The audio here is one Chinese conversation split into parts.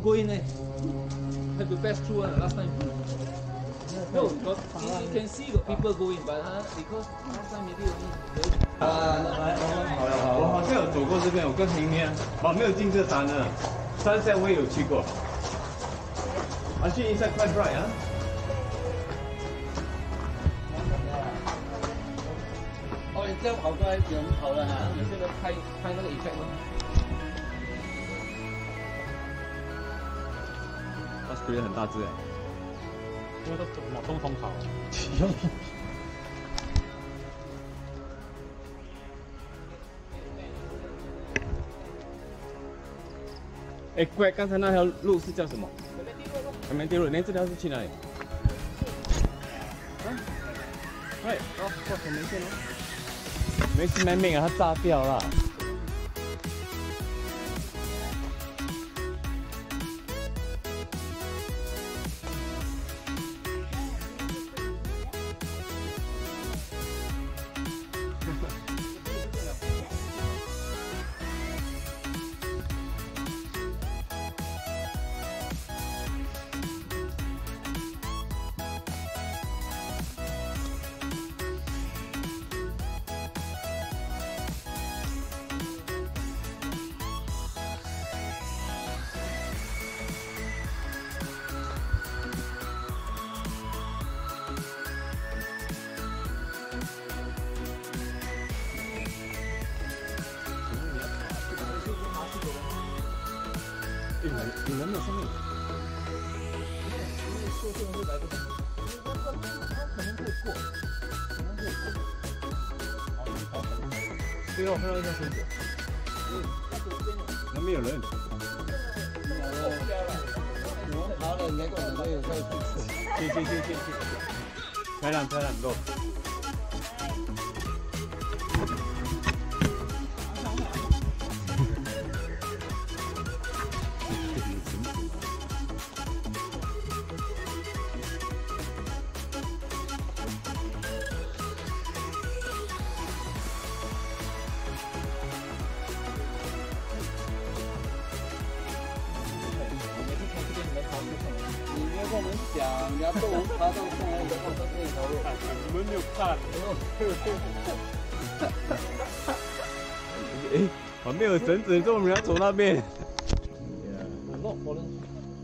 go in. Have to pass through last time. No, got, you can see got people go in, but because last time maybe only. 来，好了好了，我好像有走过这边，我跟明天，我没有进这山的，山下我也有去过。Actually, inside quite bright 啊。 哦，你这样跑过来有人跑了哈，你现在拍那个 effect 咯。 它 screen 很大只哎， 因为都某东跑。 哎，怪，刚才那条路是叫什么？还没跌落。那这条是去哪里？啊？哎，哦，过什么线了？没事没命啊，它炸掉了。你能不能上面？ 坐这会来不及，他可能会过，可能会过。对哦，看到一条绳子。 那边有人。 我们爬了应该可能会有在扶持。 去，漂亮，go。 你要跟我们讲，你要跟我们爬到上来以后的那条路， 你们没有看。 哎，旁边有绳子，跟我们要走那边。 Not fallen.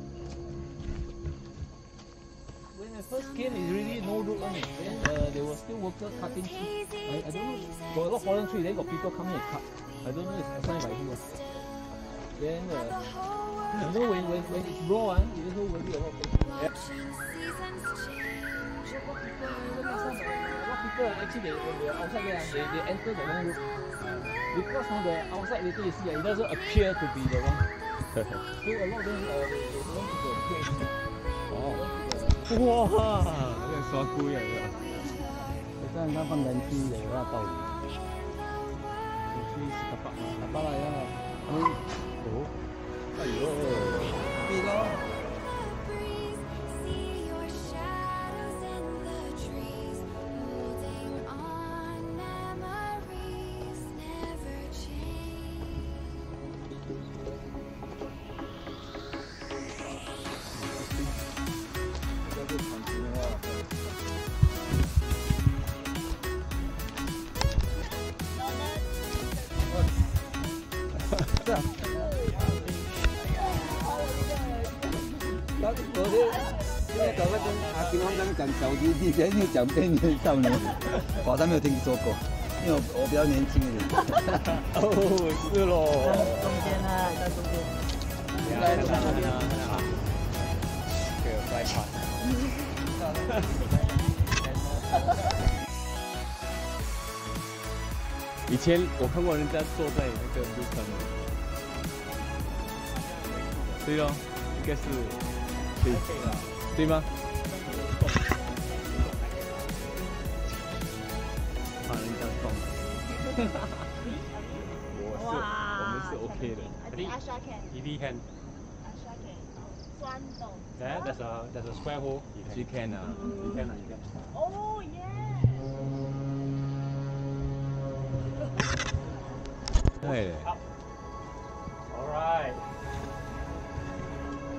When I first came, it's really no road on it. Then there were still workers cutting trees. I don't know. Got a lot of fallen trees. Then got people coming and cut. I don't know if it's assigned by who. Then you know when it's raw, you don't know really a lot of things. Yeah. A lot of people actually when they are outside there, they enter the wrong road. Because on the outside later you see it doesn't appear to be the one. So a lot of them they don't want to appear. 哇，像刷菇一樣㗎。 你真係啱瞓緊豬嚟啦，到。豬是夾北嘛？夾北嚟啊！好，哎呦，變咯。是啊。昨天现在搞个跟阿金刚刚讲小弟弟，现在又讲边缘少年，我还没有听说过，因为我比较年轻一点。 哦，是咯。 中间啊，在中间。 来，给我来卡。以前我看过人家坐在那个路上，对哦，应该是对，对吗？怕人家撞。我们是 OK 的。 I think Asha can. EV can. Asha can. 酸懂。 There's a square hole. You can 啊 You can. Oh yeah. 对。 All right.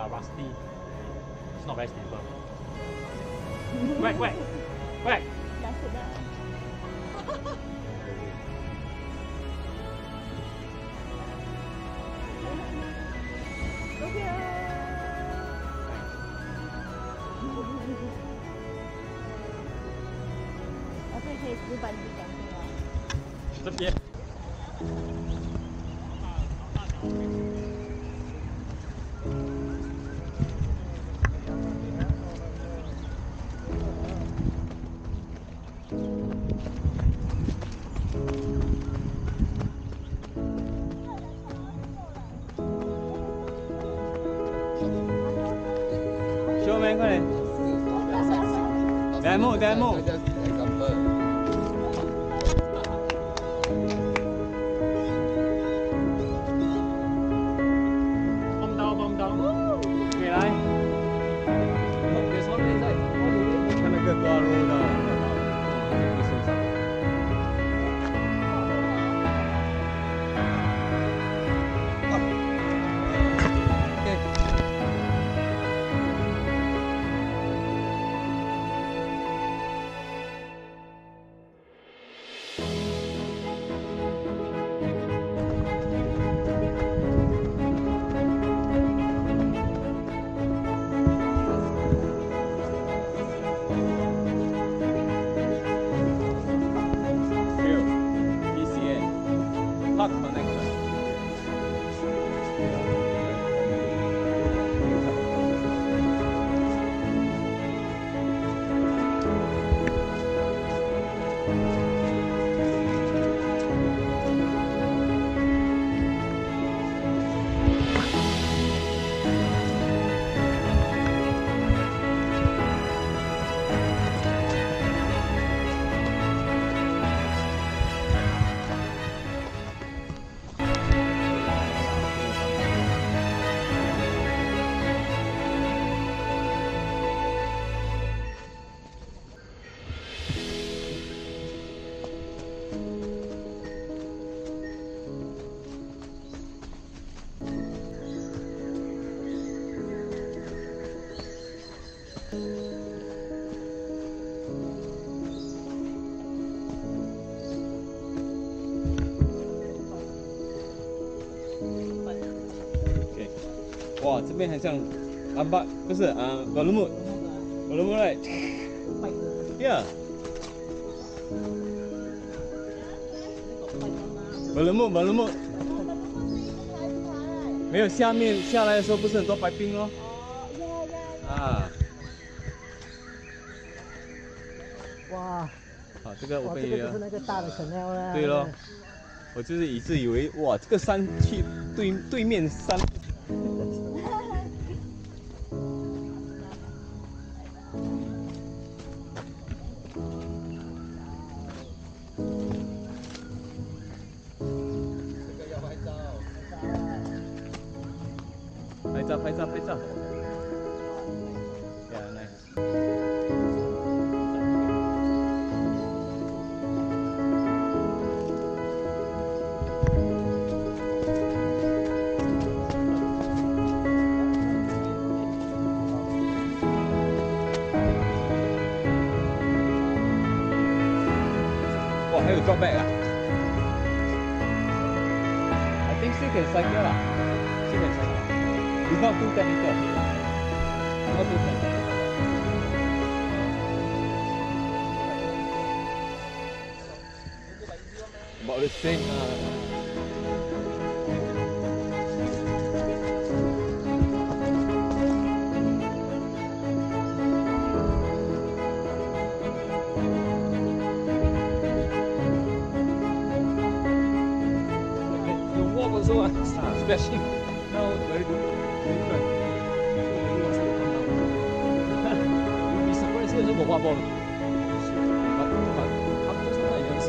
rusty. It's not very stable. Whack, whack, whack. Dah sudah. Okay. Apa yang saya bandingkan dengan? 这边。 show 妹，快点。demo。 bomb down。 给来。 There's one inside. All the way. 看那个多少roll 的。 Park connection. Okay. 哇，这边很像Ambak，不是Balumut right？ Yeah。Balumut。没有，下面下来的时候不是很多白冰哦。啊。 哇！ 好，这个我跟你这个就是那个大的 canal 啦。 对咯，我就是一直以为哇，这个山去对面山。拍照。Yeah, nice. 哇，还有 drop back 啊 ！I think still can cycle 啦，still can cycle. It's not too technical. Not too technical. About the same. You walk also splashing. Now very good. You'll be surprised here 如果滑波了。他们就是那游戏。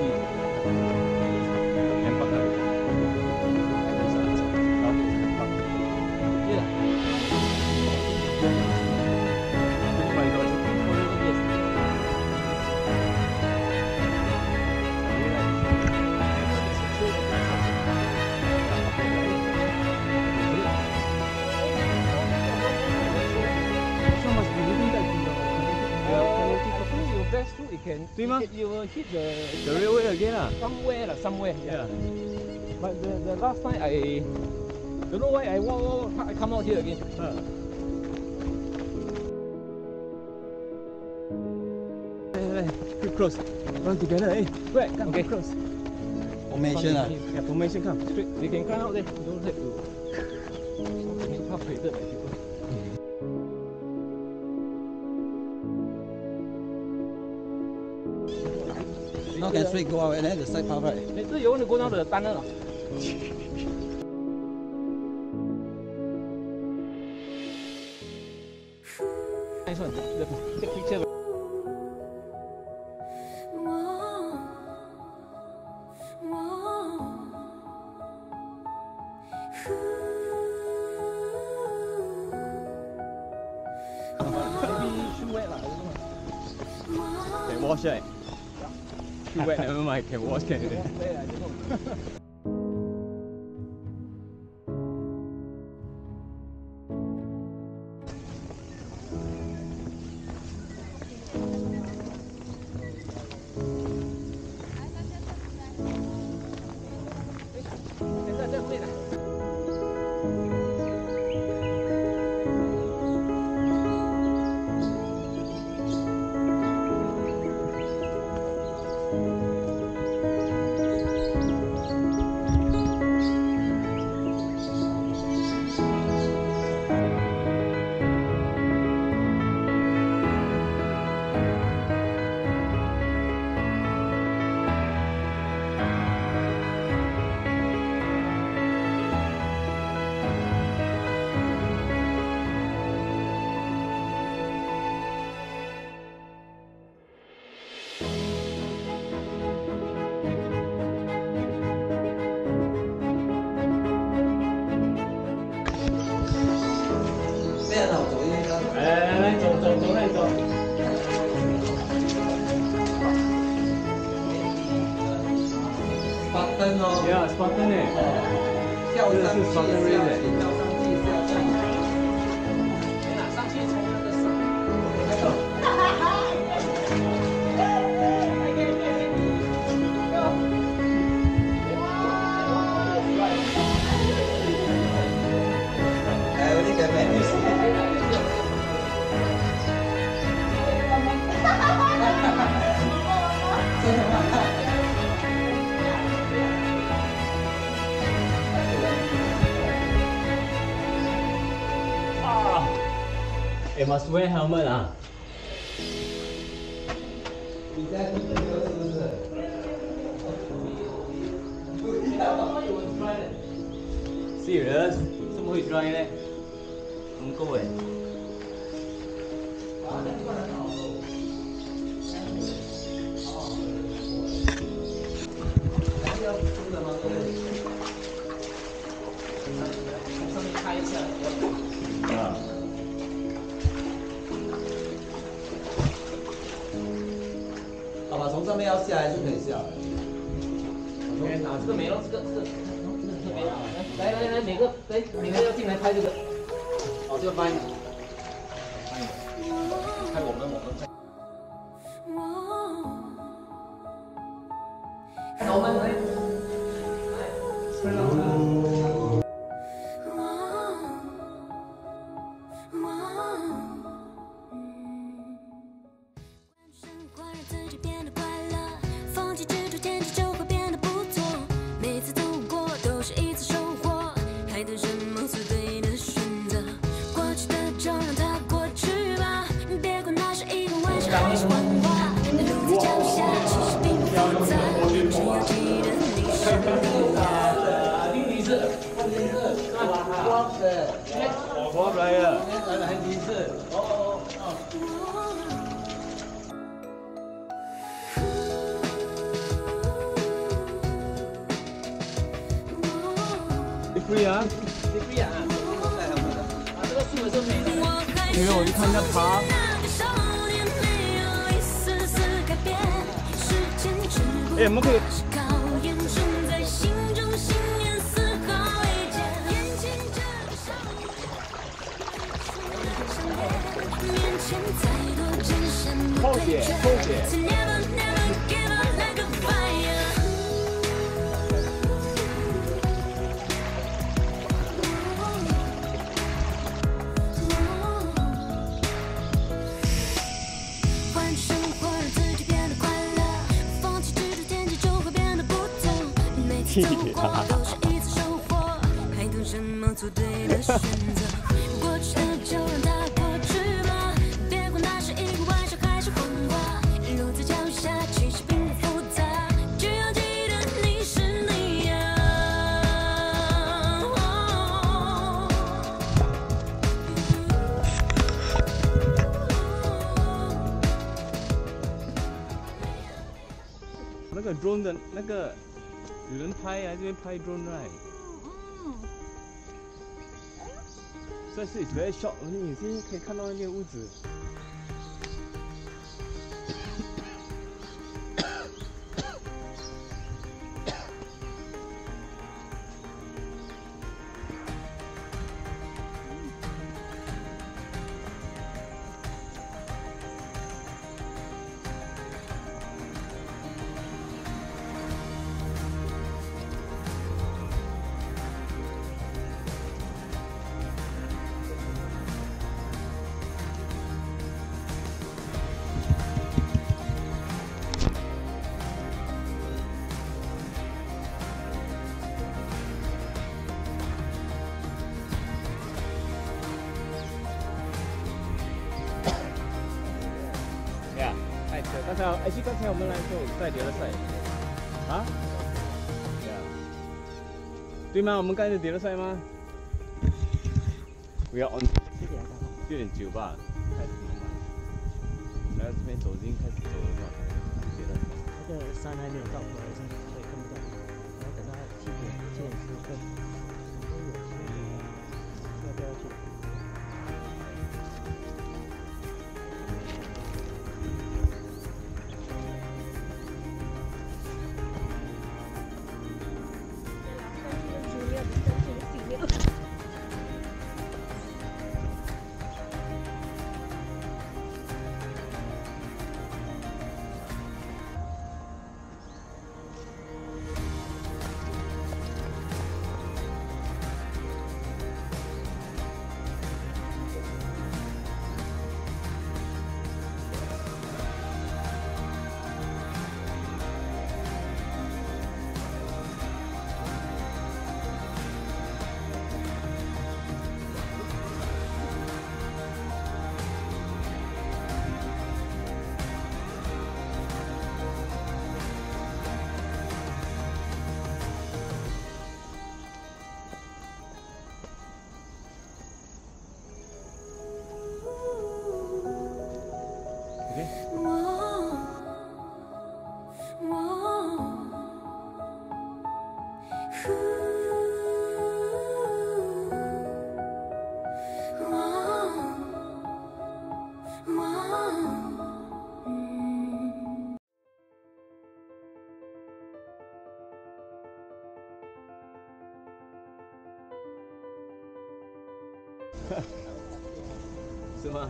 can. 对吗 You will hit The railway again ah. somewhere. Yeah. Yeah. But the last time I don't know why I walk, I come out here again. Keep close. Run together, eh? Right. Okay. Close. Formation ah. Yeah, formation come. Straight. We can climb out there. You don't have to. I mean, half weighted by people. Now can straight go out and then the side path right. Later you want to go down to the tunnel. Nice one. Take picture. Maybe shoe wet lah. I don't know. Can wash right? Too wet, never mind. Can wash, can. I don't know. 来，走，来走。 Spartan 哦。 Yeah, Spartan 哎。 跳上去， 这个是 Spartan race 哎。 跳上去，下去。 上去从那个上。 哎，我那个美女。 must wear helmet 啊。 你在听这个是不是？ Serious？怎么会 dry 呢？唔够诶。 从上面开一下。 啊。 好吧，从上面要下来就可以下了。 拿这个没了，这个没了。来，每个要进来拍这个。哦，这个拍你，拍我们拍。我们来。 我来了。 来第一次。 free 啊 free 啊，这个树是美的。 因为我去看一下爬。哎，我们可以。 后姐，后姐。 都是一次收获，还等什么做对的选择？过去的就让它过去吧，别管那是一个玩笑还是谎话。路在脚下，其实并不复杂，只要记得你是你呀。 那个 drone 的那个。 有人拍啊，这边拍 drone right。这是 very short， 你现在可以看到那个屋子。刚才我们来就在叠了赛，啊？对吗？我们刚才叠了赛吗？不要 on 6:09吧，开始忙嘛。来到这边走已经开始走了嘛，叠了。 那个山还没有到，所以看不到。然后等到7:10分，要不要去？ 是吗？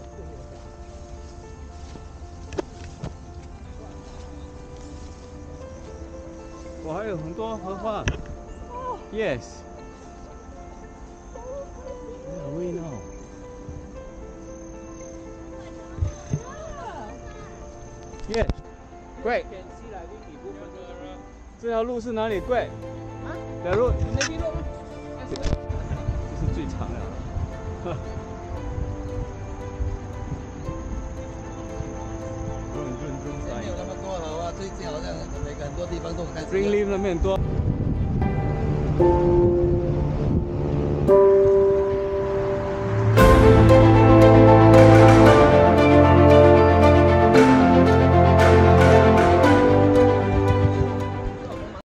我还有很多荷花。Yes。好热闹。Yes。Great。这条路是哪里？贵。啊？这条路。那边路吗？这是最长的。 没有那么多荷花，最近好像每个很多地方都开始。 Green leaf 那边很多。